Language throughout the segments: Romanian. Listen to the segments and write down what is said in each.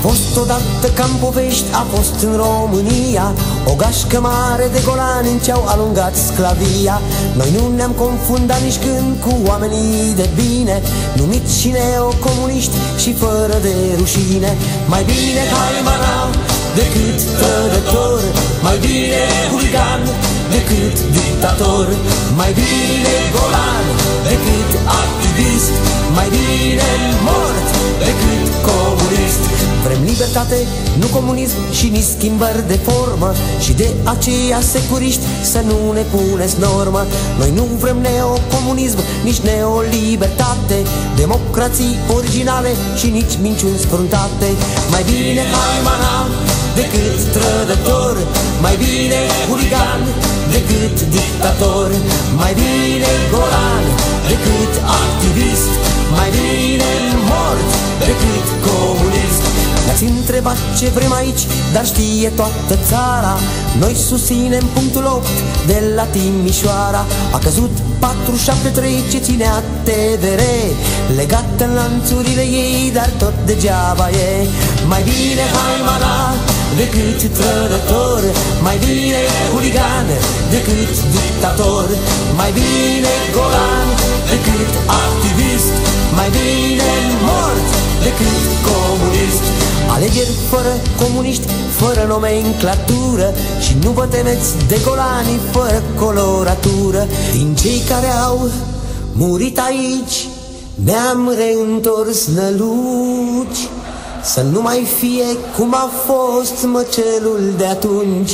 fost odată ca în povești, a fost în România o gașcă mare de golani în ce-au alungat sclavia. Noi nu ne-am confundat nici când cu oamenii de bine, numiți și neocomuniști și fără de rușine. Mai bine haimana decât trădător, mai bine huligan decât dictator, mai bine golan decât activist, mai bine mort decât comunist. Vrem libertate, nu comunism și nici schimbări de formă, și de aceea securiști să nu ne puneți normă. Noi nu vrem neocomunism, nici neolibertate, democrații originale și nici minciuni sfruntate. Mai bine haimana decât trădător, mai bine huligan decât dictator, mai bine golan decât activist, mai bine mort decât comunist. Ne-ați întrebat ce vrem aici, dar știe toată țara, noi susținem punctul 8 de la Timișoara. A căzut 473 ce ținea TVR, legat în lanțurile ei, dar tot degeaba e. Mai bine haimana decât trădător, mai bine huligan decât dictator, mai bine golan decât activist, mai bine mort decât comunist. Alegeri fără comuniști, fără nomenclatură, și nu vă temeți de golani fără coloratură. Din cei care au murit aici ne-am reîntors năluci, să nu mai fie cum a fost măcelul de atunci.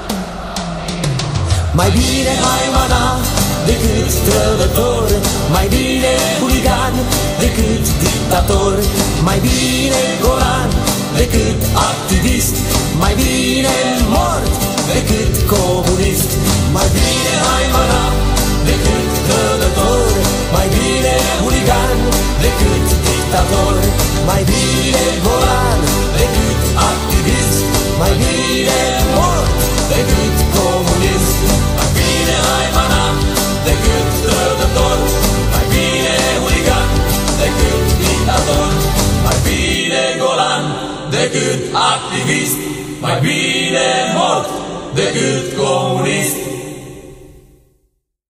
Mai bine haimana decât trădător, mai bine huligan decât dictator, mai bine golan decât activist, mai bine mort decât comunist. Mai bine haimana decât trădător, mai bine huligan decât dictator, mai bine golan decât activist, mai bine mort decât comunist. Mai bine haimana decât trădător, mai bine huligan decât dictator, mai bine golan decât activist, mai bine mort decât comunist.